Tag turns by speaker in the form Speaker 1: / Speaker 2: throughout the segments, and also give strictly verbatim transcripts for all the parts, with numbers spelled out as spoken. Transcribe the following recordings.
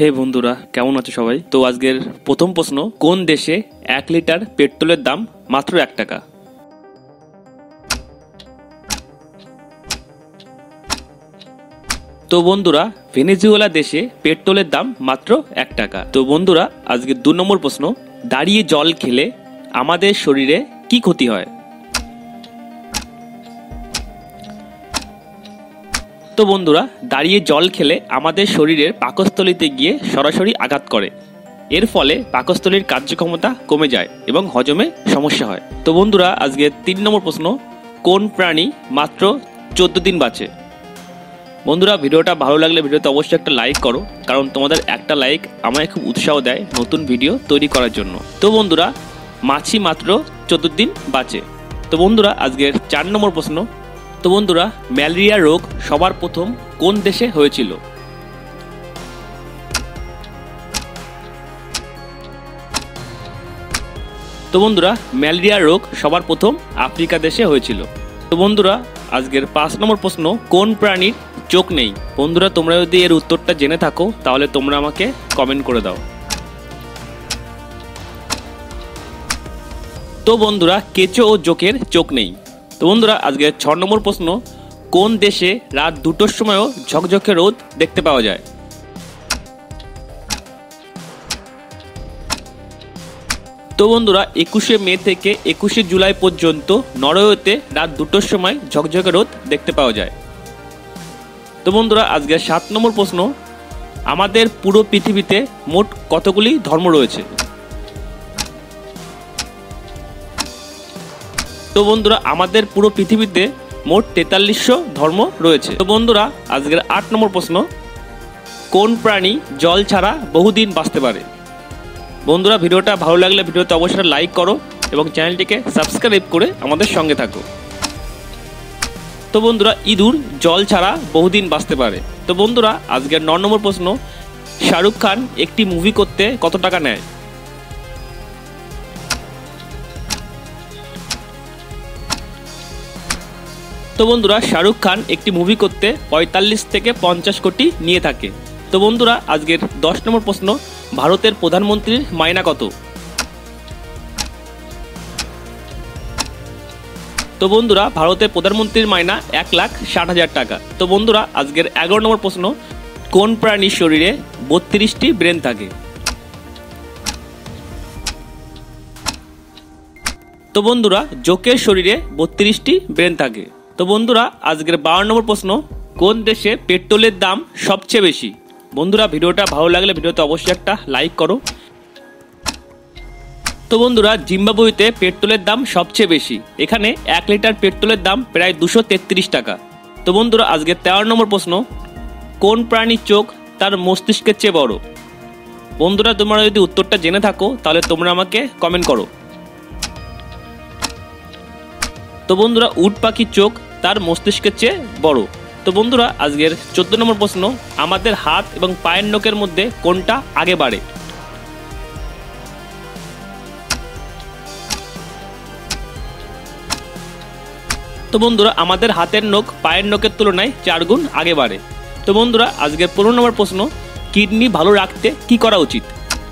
Speaker 1: হে বন্ধুরা, কেমন আছো সবাই? তো আজকের প্রথম প্রশ্ন, কোন দেশে এক লিটার পেট্রোলের দাম মাত্র এক টাকা? তো বন্ধুরা, ভেনেজুয়েলা দেশে পেট্রোলের দাম মাত্র এক টাকা। তো বন্ধুরা, আজকের দু নম্বর প্রশ্ন, দাঁড়িয়ে জল খেলে আমাদের শরীরে কি ক্ষতি হয়? তো বন্ধুরা, দাঁড়িয়ে জল খেলে আমাদের শরীরের পাকস্থলীতে গিয়ে সরাসরি আঘাত করে। এর ফলে পাকস্থলীর কার্যক্ষমতা কমে যায় এবং হজমে সমস্যা হয়। তো বন্ধুরা, আজকে তিন নম্বর প্রশ্ন, কোন প্রাণী মাত্র চোদ্দ দিন বাঁচে? বন্ধুরা, ভিডিওটা ভালো লাগলে ভিডিওতে অবশ্যই একটা লাইক করো, কারণ তোমাদের একটা লাইক আমায় খুব উৎসাহ দেয় নতুন ভিডিও তৈরি করার জন্য। তো বন্ধুরা, মাছি মাত্র চোদ্দ দিন বাঁচে। তো বন্ধুরা, আজকের চার নম্বর প্রশ্ন, তো বন্ধুরা, ম্যালেরিয়া রোগ সবার প্রথম কোন দেশে হয়েছিল? তো বন্ধুরা, ম্যালেরিয়া রোগ সবার প্রথম আফ্রিকা দেশে হয়েছিল। তো বন্ধুরা, আজকের পাঁচ নম্বর প্রশ্ন, কোন প্রাণীর চোখ নেই? বন্ধুরা, তোমরা যদি এর উত্তরটা জেনে থাকো তাহলে তোমরা আমাকে কমেন্ট করে দাও। তো বন্ধুরা, কেঁচো ও জোকের চোখ নেই। তো বন্ধুরা, আজকে ছ নম্বর প্রশ্ন, কোন দেশে রাত দুটোর সময়ও ঝকঝকে রোদ দেখতে পাওয়া যায়? তো বন্ধুরা, একুশে মে থেকে একুশে জুলাই পর্যন্ত নরওয়েতে রাত দুটোর সময় ঝকঝকে রোদ দেখতে পাওয়া যায়। তো বন্ধুরা, আজকে সাত নম্বর প্রশ্ন, আমাদের পুরো পৃথিবীতে মোট কতগুলি ধর্ম রয়েছে? তো বন্ধুরা, আমাদের পুরো পৃথিবীতে মোট তেতাল্লিশশো ধর্ম রয়েছে। তো বন্ধুরা, আজকের আট নম্বর প্রশ্ন, কোন প্রাণী জল ছাড়া বহুদিন বাঁচতে পারে? বন্ধুরা, ভিডিওটা ভালো লাগলে ভিডিওতে অবশ্যই লাইক করো এবং চ্যানেলটিকে সাবস্ক্রাইব করে আমাদের সঙ্গে থাকো। তো বন্ধুরা, ইঁদুর জল ছাড়া বহুদিন বাঁচতে পারে। তো বন্ধুরা, আজকের ন নম্বর প্রশ্ন, শাহরুখ খান একটি মুভি করতে কত টাকা নেয়? তো বন্ধুরা, শাহরুখ খান একটি মুভি করতে পঁয়তাল্লিশ থেকে পঞ্চাশ কোটি নিয়ে থাকে। তো বন্ধুরা, আজকের দশ নম্বর প্রশ্ন, ভারতের প্রধানমন্ত্রীর মাইনা কত? তো বন্ধুরা, ভারতের প্রধানমন্ত্রীর মাইনা এক লাখ ষাট হাজার টাকা। তো বন্ধুরা, আজকের এগারো নম্বর প্রশ্ন, কোন প্রাণীর শরীরে বত্রিশটি ব্রেন থাকে? তো বন্ধুরা, জোকের শরীরে বত্রিশটি ব্রেন থাকে। তো বন্ধুরা, আজকের বারো নম্বর প্রশ্ন, কোন দেশে পেট্রোলের দাম সবচেয়ে বেশি? বন্ধুরা, ভিডিওটা ভালো লাগলে ভিডিওতে অবশ্যই একটা লাইক করো। তো বন্ধুরা, জিম্বাবুয়েতে পেট্রোলের দাম সবচেয়ে বেশি। এখানে এক লিটার পেট্রোলের দাম প্রায় দুশো তেত্রিশ টাকা। তো বন্ধুরা, আজকের তেরো নম্বর প্রশ্ন, কোন প্রাণীর চোখ তার মস্তিষ্কের চেয়ে বড়? বন্ধুরা, তোমরা যদি উত্তরটা জেনে থাকো তাহলে তোমরা আমাকে কমেন্ট করো। তো বন্ধুরা, উট পাখির চোখ তার মস্তিষ্কের চেয়ে বড়। তো বন্ধুরা, আজকের চোদ্দ নম্বর প্রশ্ন, আমাদের হাত এবং পায়ের নখের মধ্যে কোনটা আগে বাড়ে? তো বন্ধুরা, আমাদের হাতের নখ পায়ের নখের তুলনায় চার গুণ আগে বাড়ে। তো বন্ধুরা, আজকের পনেরো নম্বর প্রশ্ন, কিডনি ভালো রাখতে কি করা উচিত?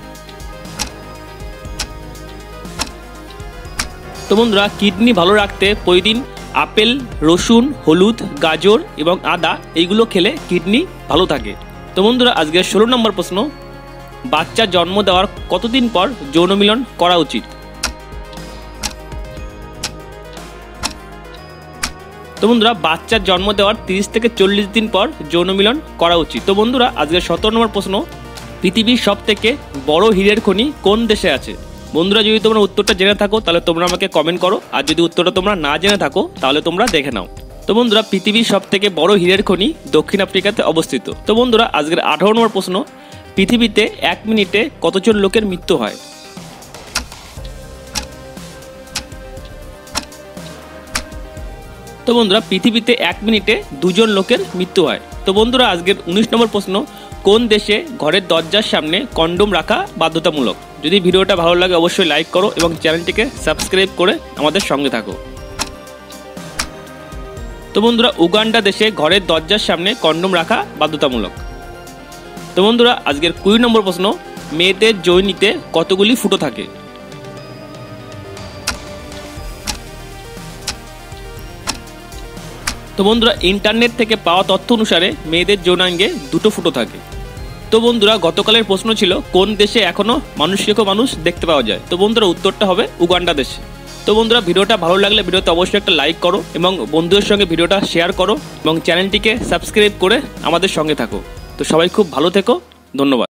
Speaker 1: তো বন্ধুরা, কিডনি ভালো রাখতে প্রতিদিন আপেল, রসুন, হলুদ, গাজর এবং আদা এইগুলো খেলে কিডনি ভালো থাকে। তো বন্ধুরা, আজকের ষোলো নম্বর প্রশ্ন, বাচ্চা জন্ম দেওয়ার কতদিন পর যৌন মিলন করা উচিত? তো বন্ধুরা, বাচ্চার জন্ম দেওয়ার তিরিশ থেকে চল্লিশ দিন পর যৌন মিলন করা উচিত। তো বন্ধুরা, আজকের সতেরো নম্বর প্রশ্ন, পৃথিবীর সব থেকে বড় হীরের খনি কোন দেশে আছে? বন্ধুরা, যদি তোমরা উত্তরটা জেনে থাকো তাহলে তোমরা আমাকে কমেন্ট করো, আর যদি উত্তরটা তোমরা না জেনে থাকো তাহলে তোমরা দেখে নাও। তো বন্ধুরা, পৃথিবীর সব থেকে বড় হীরের খনি দক্ষিণ আফ্রিকাতে অবস্থিত। তো বন্ধুরা, আজকের আঠারো নম্বর প্রশ্ন, পৃথিবীতে এক মিনিটে কতজন লোকের মৃত্যু হয়? তো বন্ধুরা, পৃথিবীতে এক মিনিটে দুজন লোকের মৃত্যু হয়। তো বন্ধুরা, আজকের উনিশ নম্বর প্রশ্ন, কোন দেশে ঘরের দরজার সামনে কন্ডোম রাখা বাধ্যতামূলক? যদি ভিডিওটা ভালো লাগে অবশ্যই লাইক করো এবং চ্যানেলটিকে সাবস্ক্রাইব করে আমাদের সঙ্গে থাকো। তো বন্ধুরা, উগান্ডা দেশে ঘরের দরজার সামনে কন্ডোম রাখা বাধ্যতামূলক। তো বন্ধুরা আজকের কুড়ি নম্বর প্রশ্ন, মেয়েদের যোনিতে কতগুলি ফুটো থাকে? তো বন্ধুরা ইন্টারনেট থেকে পাওয়া তথ্য অনুসারে মেয়েদের যৌনাঙ্গে দুটো ফুটো থাকে। তো বন্ধুরা গতকালের প্রশ্ন ছিল কোন দেশে এখনো মানুষকে মানুষ দেখতে পাওয়া যায়? তো বন্ধুরা উত্তরটা হবে উগান্ডা দেশে। তো বন্ধুরা ভিডিওটা ভালো লাগলে ভিডিওতে অবশ্যই একটা লাইক করো এবং বন্ধুদের সঙ্গে ভিডিওটা শেয়ার করো এবং চ্যানেলটিকে সাবস্ক্রাইব করে আমাদের সঙ্গে থাকো। তো সবাই খুব ভালো থেকো, ধন্যবাদ।